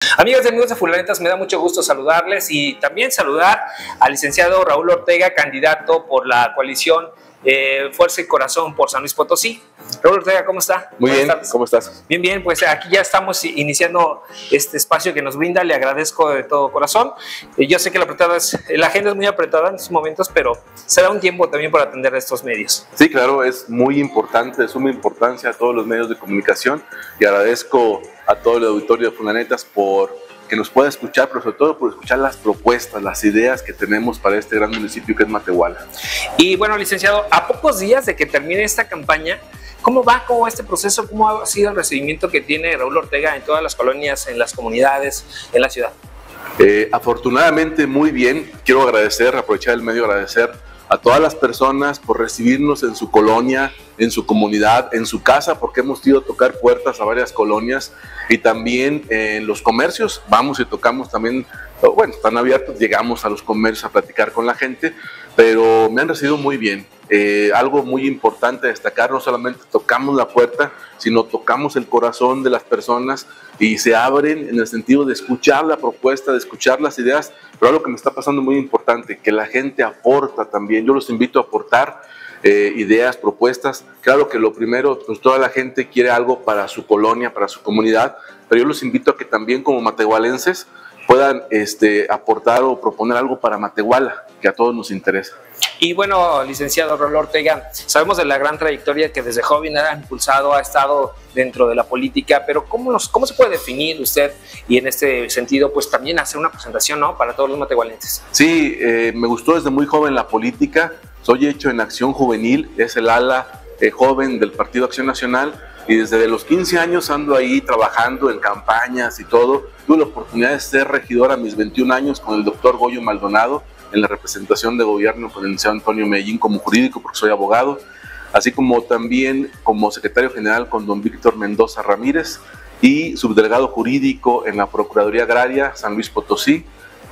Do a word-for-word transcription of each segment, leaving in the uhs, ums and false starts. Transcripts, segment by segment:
Amigas y amigos de Fulanetas, me da mucho gusto saludarles y también saludar al licenciado Raúl Ortega, candidato por la coalición eh, Fuerza y Corazón por San Luis Potosí. Raúl Ortega, ¿cómo está? Muy bien, ¿cómo estás? Bien, bien, pues aquí ya estamos iniciando este espacio que nos brinda, le agradezco de todo corazón. Yo sé que la, apretada es, la agenda es muy apretada en estos momentos, pero será un tiempo también para atender a estos medios. Sí, claro, es muy importante, de suma importancia a todos los medios de comunicación y agradezco a todo el auditorio de Fulanetas por que nos pueda escuchar, pero sobre todo por escuchar las propuestas, las ideas que tenemos para este gran municipio que es Matehuala. Y bueno, licenciado, a pocos días de que termine esta campaña, ¿cómo va? ¿Cómo va este proceso? ¿Cómo ha sido el recibimiento que tiene Raúl Ortega en todas las colonias, en las comunidades, en la ciudad? Eh, afortunadamente muy bien. Quiero agradecer, aprovechar el medio, agradecer a todas las personas por recibirnos en su colonia, en su comunidad, en su casa, porque hemos ido a tocar puertas a varias colonias y también en los comercios. Vamos y tocamos también, bueno, están abiertos, llegamos a los comercios a platicar con la gente, pero me han recibido muy bien. Eh, algo muy importante a destacar, no solamente tocamos la puerta, sino tocamos el corazón de las personas y se abren en el sentido de escuchar la propuesta, de escuchar las ideas, pero algo que me está pasando muy importante, que la gente aporta también. Yo los invito a aportar eh, ideas, propuestas. Claro que lo primero, pues toda la gente quiere algo para su colonia, para su comunidad, pero yo los invito a que también como matehualenses puedan este, aportar o proponer algo para Matehuala, que a todos nos interesa. Y bueno, licenciado Raúl Ortega, sabemos de la gran trayectoria que desde joven ha impulsado, ha estado dentro de la política, pero ¿cómo, nos, cómo se puede definir usted y en este sentido pues también hacer una presentación, ¿no?, para todos los matehualenses? Sí, eh, me gustó desde muy joven la política, soy hecho en Acción Juvenil, es el ala eh, joven del Partido Acción Nacional, y desde los quince años ando ahí trabajando en campañas y todo. Tuve la oportunidad de ser regidor a mis veintiún años con el doctor Goyo Maldonado en la representación de gobierno con el licenciado Antonio Medellín como jurídico, porque soy abogado, así como también como secretario general con don Víctor Mendoza Ramírez y subdelegado jurídico en la Procuraduría Agraria San Luis Potosí,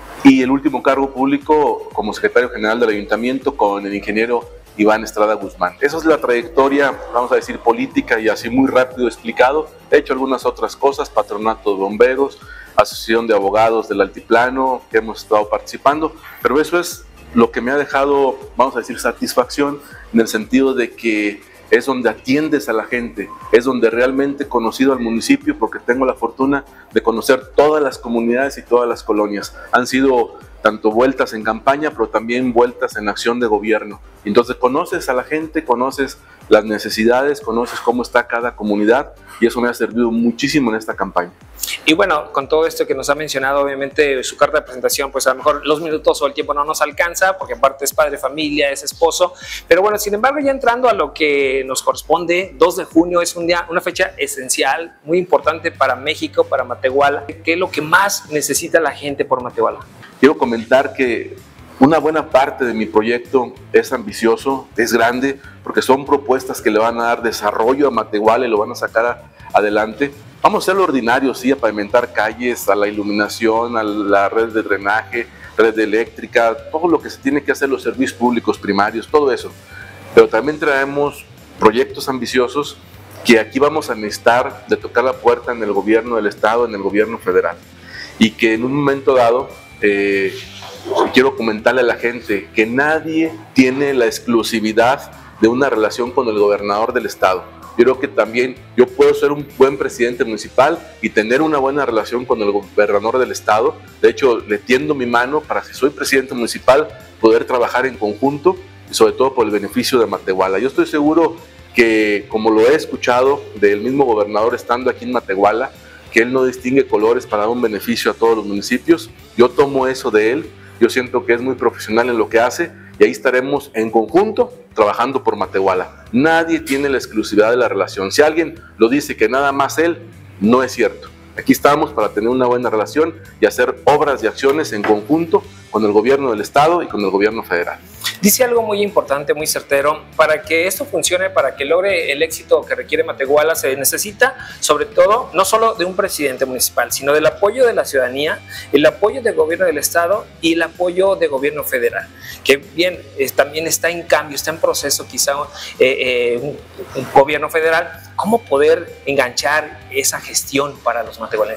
y el último cargo público como secretario general del ayuntamiento con el ingeniero Iván Estrada Guzmán. Esa es la trayectoria, vamos a decir, política, y así muy rápido explicado. He hecho algunas otras cosas, patronato de bomberos, asociación de abogados del altiplano, que hemos estado participando, pero eso es lo que me ha dejado, vamos a decir, satisfacción, en el sentido de que es donde atiendes a la gente, es donde realmente he conocido al municipio, porque tengo la fortuna de conocer todas las comunidades y todas las colonias. Han sido tanto vueltas en campaña, pero también vueltas en acción de gobierno. Entonces conoces a la gente, conoces las necesidades, conoces cómo está cada comunidad, y eso me ha servido muchísimo en esta campaña. Y bueno, con todo esto que nos ha mencionado, obviamente su carta de presentación, pues a lo mejor los minutos o el tiempo no nos alcanza, porque aparte es padre de familia, es esposo, pero bueno, sin embargo, ya entrando a lo que nos corresponde, dos de junio es un día, una fecha esencial, muy importante para México, para Matehuala. ¿Qué es lo que más necesita la gente por Matehuala? Quiero comentar que una buena parte de mi proyecto es ambicioso, es grande, porque son propuestas que le van a dar desarrollo a Matehuala y lo van a sacar a, adelante. Vamos a hacer lo ordinario, sí, a pavimentar calles, a la iluminación, a la red de drenaje, red eléctrica, todo lo que se tiene que hacer, los servicios públicos primarios, todo eso. Pero también traemos proyectos ambiciosos que aquí vamos a necesitar de tocar la puerta en el gobierno del estado, en el gobierno federal. Y que en un momento dado, eh, quiero comentarle a la gente que nadie tiene la exclusividad de una relación con el gobernador del estado. Yo creo que también yo puedo ser un buen presidente municipal y tener una buena relación con el gobernador del estado. De hecho, le tiendo mi mano para, si soy presidente municipal, poder trabajar en conjunto y sobre todo por el beneficio de Matehuala. Yo estoy seguro que, como lo he escuchado del mismo gobernador estando aquí en Matehuala, que él no distingue colores para dar un beneficio a todos los municipios. Yo tomo eso de él, yo siento que es muy profesional en lo que hace, y ahí estaremos en conjunto trabajando por Matehuala. Nadie tiene la exclusividad de la relación. Si alguien lo dice que nada más él, no es cierto. Aquí estamos para tener una buena relación y hacer obras y acciones en conjunto con el gobierno del estado y con el gobierno federal. Dice algo muy importante, muy certero: para que esto funcione, para que logre el éxito que requiere Matehuala, se necesita sobre todo no solo de un presidente municipal, sino del apoyo de la ciudadanía, el apoyo del gobierno del estado y el apoyo del gobierno federal, que bien, es, también está en cambio, está en proceso quizá eh, eh, un, un gobierno federal. ¿Cómo poder enganchar esa gestión para los matehualenses?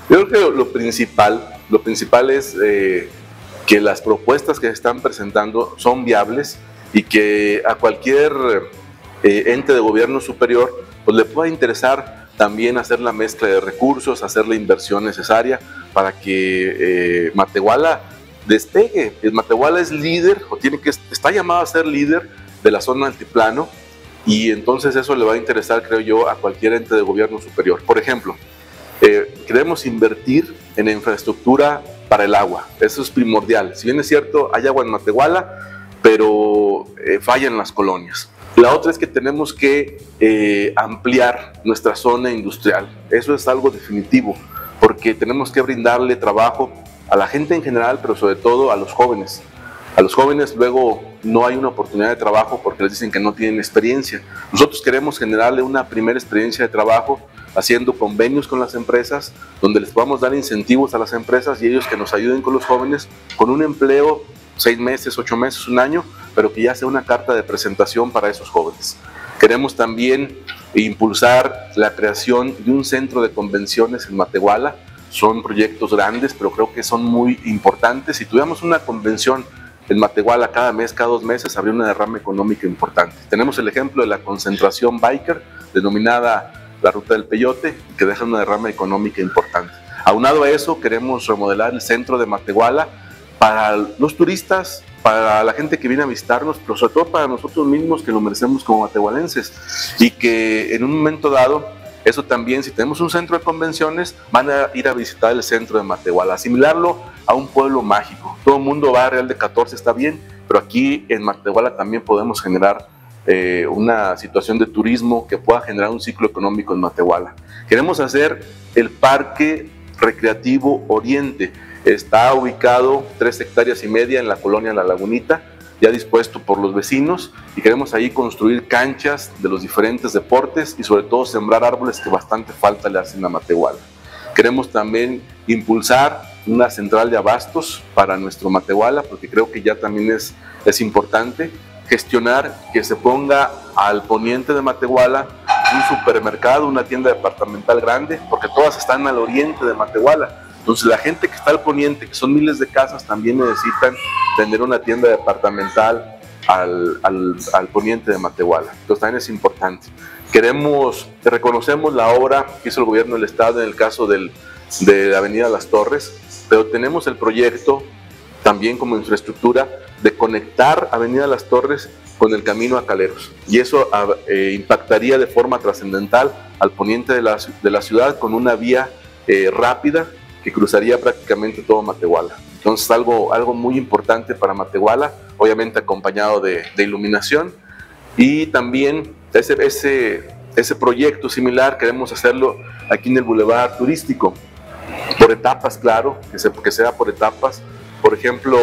Yo creo que lo principal, lo principal es eh, que las propuestas que se están presentando son viables y que a cualquier eh, ente de gobierno superior pues le pueda interesar también hacer la mezcla de recursos, hacer la inversión necesaria para que eh, Matehuala despegue. El Matehuala es líder, o tiene que, está llamado a ser líder de la zona altiplano, y entonces eso le va a interesar, creo yo, a cualquier ente de gobierno superior. Por ejemplo, eh, queremos invertir en infraestructura para el agua, eso es primordial. Si bien es cierto, hay agua en Matehuala, pero eh, falla en las colonias. La otra es que tenemos que eh, ampliar nuestra zona industrial. Eso es algo definitivo, porque tenemos que brindarle trabajo a la gente en general, pero sobre todo a los jóvenes. A los jóvenes luego no hay una oportunidad de trabajo porque les dicen que no tienen experiencia. Nosotros queremos generarle una primera experiencia de trabajo haciendo convenios con las empresas, donde les podamos dar incentivos a las empresas y ellos que nos ayuden con los jóvenes con un empleo, seis meses, ocho meses, un año, pero que ya sea una carta de presentación para esos jóvenes. Queremos también impulsar la creación de un centro de convenciones en Matehuala. Son proyectos grandes, pero creo que son muy importantes. Si tuviéramos una convención en Matehuala cada mes, cada dos meses, habría una derrama económica importante. Tenemos el ejemplo de la concentración biker, denominada la Ruta del Peyote, que deja una derrama económica importante. Aunado a eso, queremos remodelar el centro de Matehuala para los turistas, para la gente que viene a visitarnos, pero sobre todo para nosotros mismos que lo merecemos como matehualenses, y que en un momento dado, eso también, si tenemos un centro de convenciones, van a ir a visitar el centro de Matehuala, asimilarlo a un pueblo mágico. Todo el mundo va a Real de catorce, está bien, pero aquí en Matehuala también podemos generar eh, una situación de turismo que pueda generar un ciclo económico en Matehuala. Queremos hacer el Parque Recreativo Oriente. Está ubicado tres hectáreas y media en la colonia La Lagunita, ya dispuesto por los vecinos, y queremos ahí construir canchas de los diferentes deportes y sobre todo sembrar árboles que bastante falta le hacen a Matehuala. Queremos también impulsar una central de abastos para nuestro Matehuala, porque creo que ya también es, es importante gestionar que se ponga al poniente de Matehuala un supermercado, una tienda departamental grande, porque todas están al oriente de Matehuala. Entonces la gente que está al poniente, que son miles de casas, también necesitan tener una tienda departamental al, al, al poniente de Matehuala. Entonces también es importante. Queremos, reconocemos la obra que hizo el gobierno del estado en el caso del, de la avenida Las Torres, pero tenemos el proyecto también como infraestructura de conectar avenida Las Torres con el camino a Caleros. Y eso eh, impactaría de forma trascendental al poniente de la, de la ciudad con una vía eh, rápida que cruzaría prácticamente todo Matehuala. Entonces algo, algo muy importante para Matehuala, obviamente acompañado de, de iluminación, y también ese, ese, ese proyecto similar queremos hacerlo aquí en el Boulevard Turístico, por etapas, claro, que, se, que sea por etapas. Por ejemplo,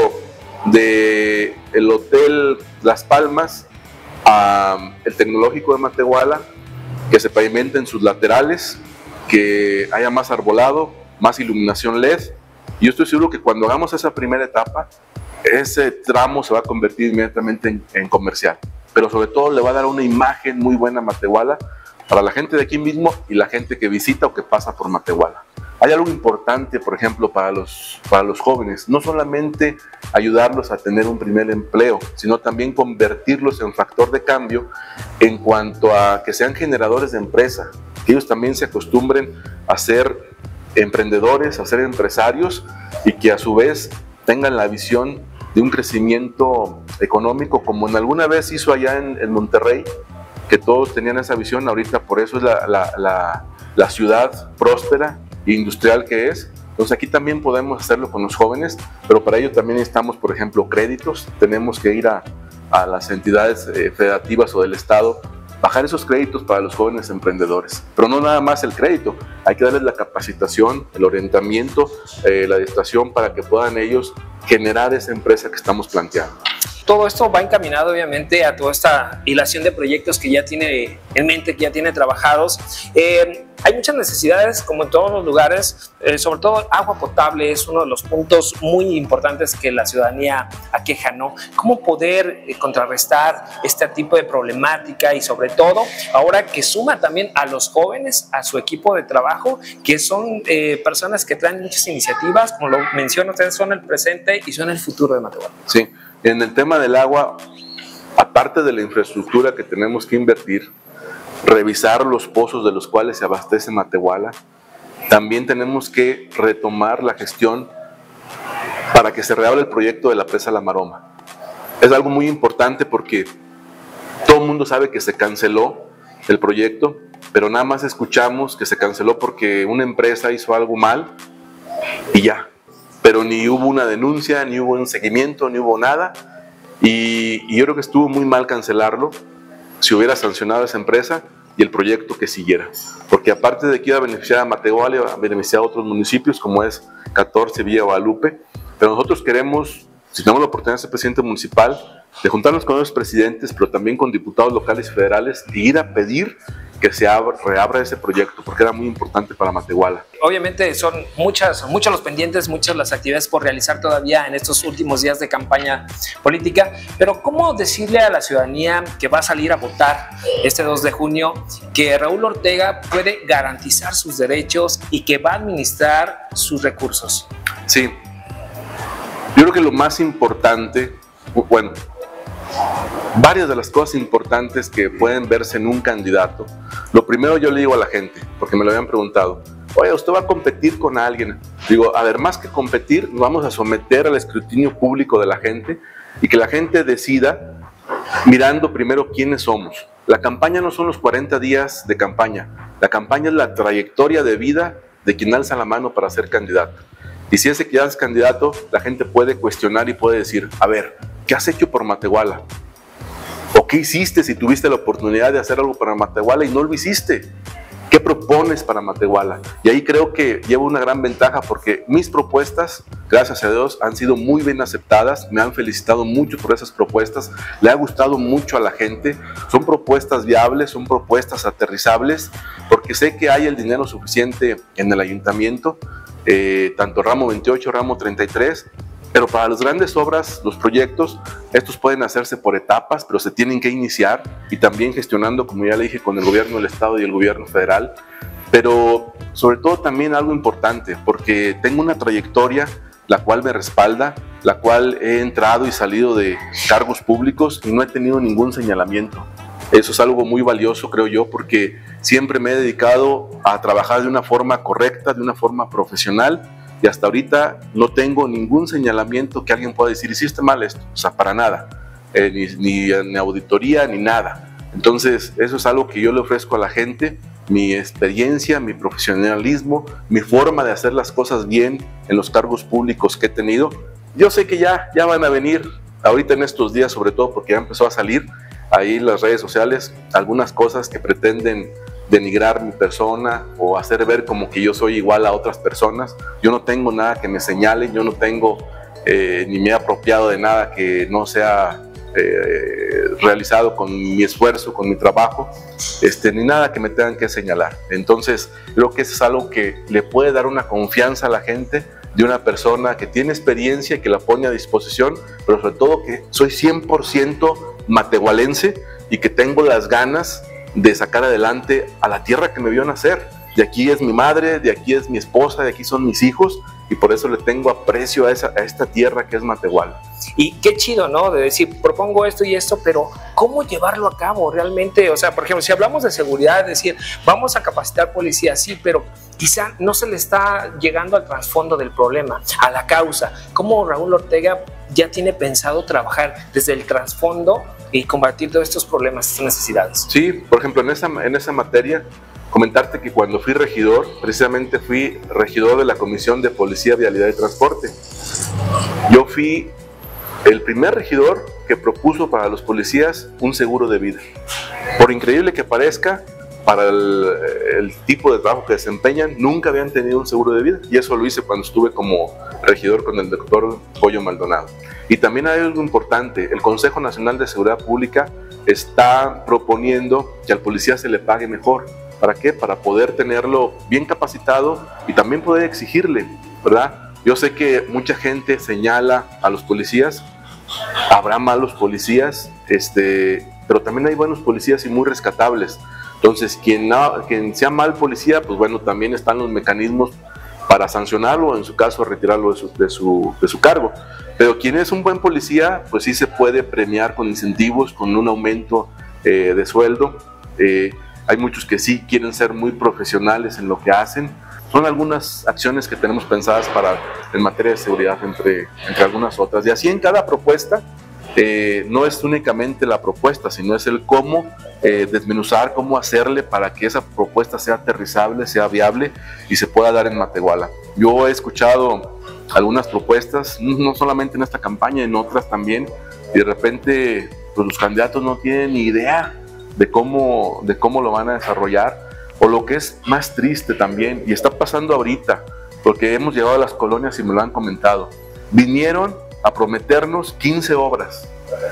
de el Hotel Las Palmas a el Tecnológico de Matehuala, que se pavimenten sus laterales, que haya más arbolado, más iluminación L E D. Y yo estoy seguro que cuando hagamos esa primera etapa, ese tramo se va a convertir inmediatamente en, en comercial, pero sobre todo le va a dar una imagen muy buena a Matehuala para la gente de aquí mismo y la gente que visita o que pasa por Matehuala. Hay algo importante, por ejemplo, para los, para los jóvenes, no solamente ayudarlos a tener un primer empleo, sino también convertirlos en factor de cambio en cuanto a que sean generadores de empresa, que ellos también se acostumbren a ser emprendedores, a ser empresarios, y que a su vez tengan la visión de un crecimiento económico como en alguna vez hizo allá en, en Monterrey, que todos tenían esa visión. Ahorita por eso es la, la, la, la ciudad próspera e industrial que es. Entonces aquí también podemos hacerlo con los jóvenes, pero para ello también necesitamos, por ejemplo, créditos. Tenemos que ir a, a las entidades eh, federativas o del estado, bajar esos créditos para los jóvenes emprendedores. Pero no nada más el crédito, hay que darles la capacitación, el orientamiento, eh, la adiestración para que puedan ellos generar esa empresa que estamos planteando. todo esto va encaminado obviamente a toda esta hilación de proyectos que ya tiene en mente, que ya tiene trabajados. Eh, hay muchas necesidades, como en todos los lugares, eh, sobre todo agua potable es uno de los puntos muy importantes que la ciudadanía aqueja, ¿no? ¿Cómo poder eh, contrarrestar este tipo de problemática y sobre todo ahora que suma también a los jóvenes a su equipo de trabajo, que son eh, personas que traen muchas iniciativas, como lo mencionan ustedes, son el presente y son el futuro de Matehuala? Sí, en el tema del agua, aparte de la infraestructura que tenemos que invertir, revisar los pozos de los cuales se abastece Matehuala, también tenemos que retomar la gestión para que se reabra el proyecto de la presa La Maroma. Es algo muy importante porque todo el mundo sabe que se canceló el proyecto, pero nada más escuchamos que se canceló porque una empresa hizo algo mal y ya. Pero ni hubo una denuncia, ni hubo un seguimiento, ni hubo nada. Y, y yo creo que estuvo muy mal cancelarlo, si hubiera sancionado a esa empresa y el proyecto que siguiera. Porque aparte de que iba a beneficiar a Matehuala, iba a beneficiar a otros municipios como es catorce, Villa Guadalupe. Pero nosotros queremos, si tenemos la oportunidad de ser presidente municipal, de juntarnos con los presidentes, pero también con diputados locales y federales, e ir a pedir que se abra, reabra ese proyecto, porque era muy importante para Matehuala. Obviamente son muchas, muchos los pendientes, muchas las actividades por realizar todavía en estos últimos días de campaña política, pero ¿cómo decirle a la ciudadanía que va a salir a votar este dos de junio que Raúl Ortega puede garantizar sus derechos y que va a administrar sus recursos? Sí, yo creo que lo más importante, bueno, varias de las cosas importantes que pueden verse en un candidato. Lo primero yo le digo a la gente, porque me lo habían preguntado, oye, ¿usted va a competir con alguien? Digo, a ver, más que competir, nos vamos a someter al escrutinio público de la gente y que la gente decida mirando primero quiénes somos. La campaña no son los cuarenta días de campaña, la campaña es la trayectoria de vida de quien alza la mano para ser candidato. Y si ese que ya es candidato, la gente puede cuestionar y puede decir, a ver, ¿qué has hecho por Matehuala? ¿O qué hiciste si tuviste la oportunidad de hacer algo para Matehuala y no lo hiciste? ¿Qué propones para Matehuala? Y ahí creo que llevo una gran ventaja porque mis propuestas, gracias a Dios, han sido muy bien aceptadas. Me han felicitado mucho por esas propuestas. Le ha gustado mucho a la gente. Son propuestas viables, son propuestas aterrizables, porque sé que hay el dinero suficiente en el ayuntamiento, eh, tanto ramo veintiocho, ramo treinta y tres, pero para las grandes obras, los proyectos, estos pueden hacerse por etapas, pero se tienen que iniciar y también gestionando, como ya le dije, con el gobierno del estado y el gobierno federal. Pero sobre todo también algo importante, porque tengo una trayectoria la cual me respalda, la cual he entrado y salido de cargos públicos y no he tenido ningún señalamiento. Eso es algo muy valioso, creo yo, porque siempre me he dedicado a trabajar de una forma correcta, de una forma profesional, y hasta ahorita no tengo ningún señalamiento que alguien pueda decir, hiciste mal esto, o sea, para nada, eh, ni, ni, ni auditoría, ni nada. Entonces, eso es algo que yo le ofrezco a la gente, mi experiencia, mi profesionalismo, mi forma de hacer las cosas bien en los cargos públicos que he tenido. Yo sé que ya, ya van a venir, ahorita en estos días, sobre todo porque ya empezó a salir ahí en las redes sociales, algunas cosas que pretenden denigrar mi persona o hacer ver como que yo soy igual a otras personas. Yo no tengo nada que me señalen, yo no tengo eh, ni me he apropiado de nada que no sea eh, realizado con mi esfuerzo, con mi trabajo, este, ni nada que me tengan que señalar. Entonces creo que eso es algo que le puede dar una confianza a la gente de una persona que tiene experiencia y que la pone a disposición, pero sobre todo que soy cien por ciento matehualense y que tengo las ganas de sacar adelante a la tierra que me vio nacer. De aquí es mi madre, de aquí es mi esposa, de aquí son mis hijos, y por eso le tengo aprecio a, esa, a esta tierra que es Matehuala. Y qué chido, ¿no? De decir, propongo esto y esto, pero ¿cómo llevarlo a cabo realmente? O sea, por ejemplo, si hablamos de seguridad, decir, vamos a capacitar policías, sí, pero quizá no se le está llegando al trasfondo del problema, a la causa. ¿Cómo Raúl Ortega ya tiene pensado trabajar desde el trasfondo y combatir todos estos problemas, estas necesidades? Sí, por ejemplo, en esa, en esa materia, comentarte que cuando fui regidor, precisamente fui regidor de la Comisión de Policía, Vialidad y Transporte. Yo fui el primer regidor que propuso para los policías un seguro de vida. Por increíble que parezca, para el, el tipo de trabajo que desempeñan, nunca habían tenido un seguro de vida, y eso lo hice cuando estuve como regidor con el doctor Pollo Maldonado. Y también hay algo importante, el Consejo Nacional de Seguridad Pública está proponiendo que al policía se le pague mejor. ¿Para qué? Para poder tenerlo bien capacitado y también poder exigirle, ¿verdad? Yo sé que mucha gente señala a los policías, habrá malos policías, este, pero también hay buenos policías y muy rescatables. Entonces, quien, no, quien sea mal policía, pues bueno, también están los mecanismos para sancionarlo, o en su caso retirarlo de su, de su, de su cargo. Pero quien es un buen policía, pues sí se puede premiar con incentivos, con un aumento eh, de sueldo. Eh, hay muchos que sí quieren ser muy profesionales en lo que hacen. Son algunas acciones que tenemos pensadas para, en materia de seguridad, entre, entre algunas otras. Y así en cada propuesta, eh, no es únicamente la propuesta, sino es el cómo eh, desmenuzar, cómo hacerle para que esa propuesta sea aterrizable, sea viable y se pueda dar en Matehuala. Yo he escuchado algunas propuestas, no solamente en esta campaña, en otras también, y de repente pues, los candidatos no tienen ni idea de cómo, de cómo lo van a desarrollar, o lo que es más triste también, y está pasando ahorita, porque hemos llegado a las colonias y me lo han comentado, vinieron a prometernos quince obras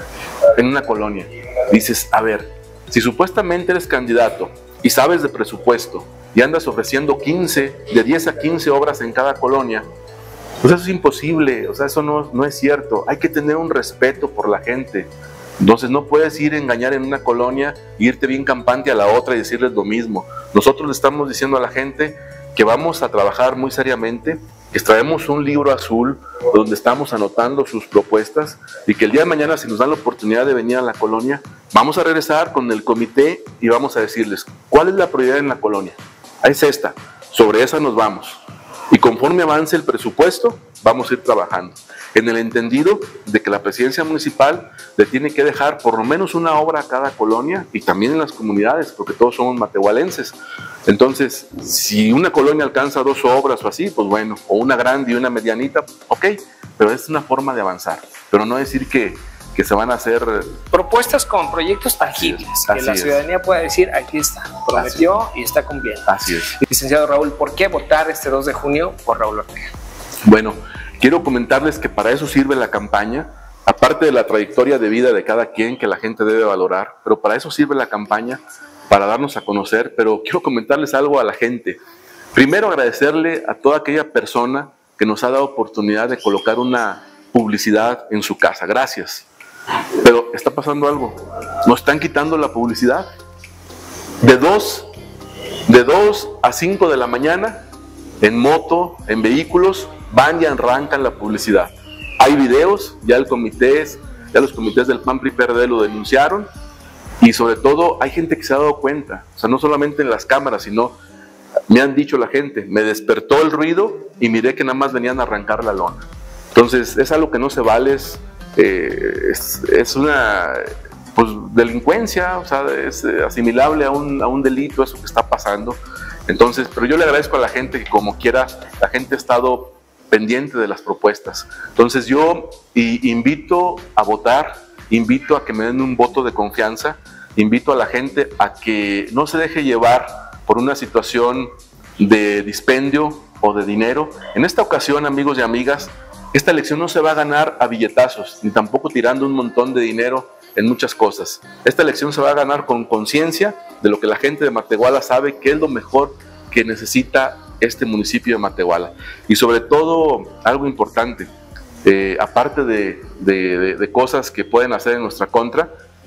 en una colonia. Dices, a ver, si supuestamente eres candidato y sabes de presupuesto y andas ofreciendo quince, de diez a quince obras en cada colonia, pues eso es imposible, o sea, eso no, no es cierto. Hay que tener un respeto por la gente. Entonces no puedes ir a engañar en una colonia, irte bien campante a la otra y decirles lo mismo. Nosotros le estamos diciendo a la gente que vamos a trabajar muy seriamente, que traemos un libro azul donde estamos anotando sus propuestas y que el día de mañana, si nos dan la oportunidad de venir a la colonia, vamos a regresar con el comité y vamos a decirles cuál es la prioridad en la colonia. Es esta, sobre esa nos vamos. Y conforme avance el presupuesto, vamos a ir trabajando en el entendido de que la presidencia municipal le tiene que dejar por lo menos una obra a cada colonia y también en las comunidades, porque todos somos matehualenses. Entonces, si una colonia alcanza dos obras o así, pues bueno, o una grande y una medianita, ok, pero es una forma de avanzar, pero no decir que, que se van a hacer propuestas con proyectos tangibles, así que la es. ciudadanía pueda decir, aquí está, prometió y está cumpliendo. Así es. Licenciado Raúl, ¿por qué votar este dos de junio por Raúl Ortega? Bueno, quiero comentarles que para eso sirve la campaña, aparte de la trayectoria de vida de cada quien que la gente debe valorar, pero para eso sirve la campaña, para darnos a conocer. Pero quiero comentarles algo a la gente. Primero, agradecerle a toda aquella persona que nos ha dado oportunidad de colocar una publicidad en su casa. Gracias. Pero está pasando algo. Nos están quitando la publicidad. De dos, de dos a cinco de la mañana, en moto, en vehículos, van y arrancan la publicidad. Hay videos, ya el comité, ya los comités del P A N, P R I, P R D lo denunciaron, y sobre todo hay gente que se ha dado cuenta, o sea, no solamente en las cámaras, sino me han dicho la gente, me despertó el ruido y miré que nada más venían a arrancar la lona. Entonces es algo que no se vale, es, eh, es, es una pues, delincuencia, o sea, es asimilable a un, a un delito eso que está pasando. Entonces, pero yo le agradezco a la gente que como quiera, la gente ha estado pendiente de las propuestas. Entonces yo y, invito a votar, invito a que me den un voto de confianza, invito a la gente a que no se deje llevar por una situación de dispendio o de dinero. En esta ocasión, amigos y amigas, esta elección no se va a ganar a billetazos, ni tampoco tirando un montón de dinero en muchas cosas. Esta elección se va a ganar con conciencia de lo que la gente de Matehuala sabe que es lo mejor que necesita este municipio de Matehuala. Y sobre todo, algo importante, eh, aparte de, de, de, de cosas que pueden hacer en nuestra contra,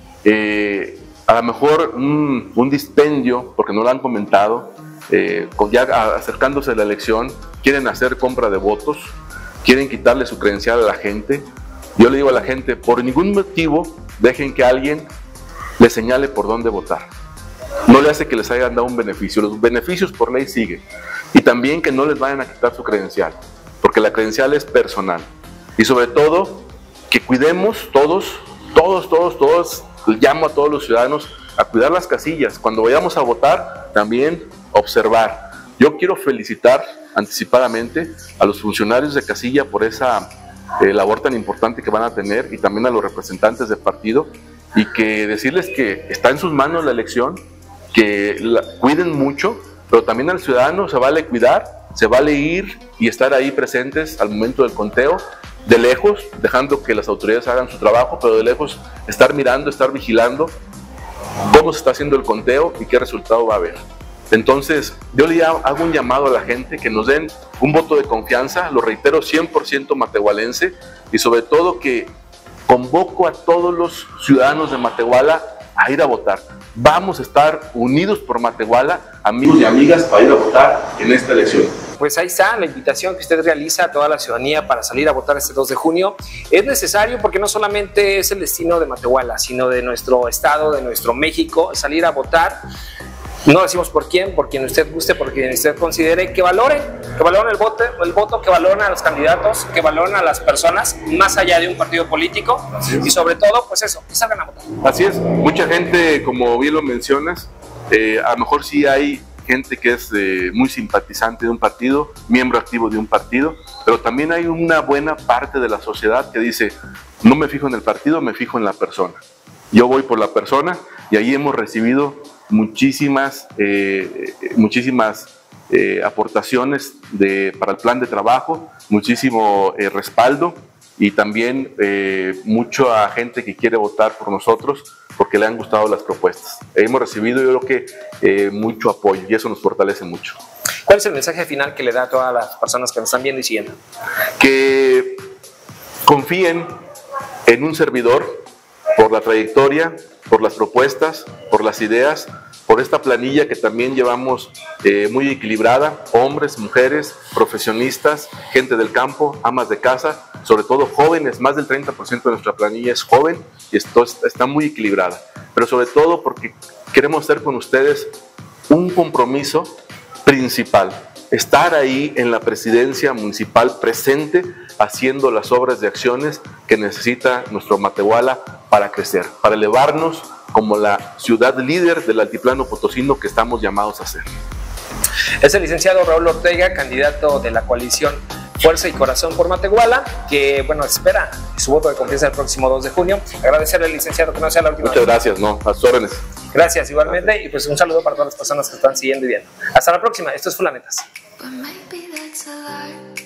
eh, a lo mejor un, un dispendio, porque no lo han comentado, eh, ya acercándose a la elección, quieren hacer compra de votos, quieren quitarle su credencial a la gente. Yo le digo a la gente, por ningún motivo dejen que alguien les señale por dónde votar. No le hace que les hayan dado un beneficio, los beneficios por ley siguen. Y también que no les vayan a quitar su credencial, porque la credencial es personal. Y sobre todo, que cuidemos todos, todos, todos, todos, llamo a todos los ciudadanos a cuidar las casillas. Cuando vayamos a votar, también observar. Yo quiero felicitar anticipadamente a los funcionarios de casilla por esa eh, labor tan importante que van a tener, y también a los representantes del partido, y que decirles que está en sus manos la elección. que la, cuiden mucho, pero también al ciudadano se vale cuidar, se vale ir y estar ahí presentes al momento del conteo, de lejos, dejando que las autoridades hagan su trabajo, pero de lejos estar mirando, estar vigilando cómo se está haciendo el conteo y qué resultado va a haber. Entonces, yo le hago un llamado a la gente que nos den un voto de confianza, lo reitero, cien por ciento matehualense, y sobre todo que convoco a todos los ciudadanos de Matehuala a ir a votar. Vamos a estar unidos por Matehuala, amigos y amigas, para ir a votar en esta elección. Pues ahí está la invitación que usted realiza a toda la ciudadanía para salir a votar este dos de junio. Es necesario porque no solamente es el destino de Matehuala, sino de nuestro estado, de nuestro México, salir a votar. No decimos por quién, por quien usted guste, por quien usted considere, que valoren, que valoren el voto, el voto, que valoren a los candidatos, que valoren a las personas, más allá de un partido político, y sobre todo, pues eso, que salgan a votar. Así es, mucha gente, como bien lo mencionas, eh, a lo mejor sí hay gente que es eh, muy simpatizante de un partido, miembro activo de un partido, pero también hay una buena parte de la sociedad que dice, no me fijo en el partido, me fijo en la persona. Yo voy por la persona, y ahí hemos recibido muchísimas, eh, muchísimas eh, aportaciones de, para el plan de trabajo, muchísimo eh, respaldo, y también eh, mucha gente que quiere votar por nosotros porque le han gustado las propuestas. Hemos recibido, yo creo que, eh, mucho apoyo, y eso nos fortalece mucho. ¿Cuál es el mensaje final que le da a todas las personas que nos están viendo y siguiendo? Que confíen en un servidor por la trayectoria, por las propuestas, por las ideas, por esta planilla que también llevamos eh, muy equilibrada, hombres, mujeres, profesionistas, gente del campo, amas de casa, sobre todo jóvenes, más del treinta por ciento de nuestra planilla es joven, y esto está muy equilibrada, pero sobre todo porque queremos hacer con ustedes un compromiso principal, estar ahí en la presidencia municipal presente, haciendo las obras de acciones que necesita nuestro Matehuala para crecer, para elevarnos como la ciudad líder del altiplano potosino que estamos llamados a ser. Es el licenciado Raúl Ortega, candidato de la coalición Fuerza y Corazón por Matehuala, que bueno, espera su voto de confianza el próximo dos de junio. Agradecerle al licenciado que no sea la última. Muchas gracias, no, a sus órdenes. Gracias igualmente, y pues un saludo para todas las personas que están siguiendo y viendo. Hasta la próxima, esto es Fulanetas.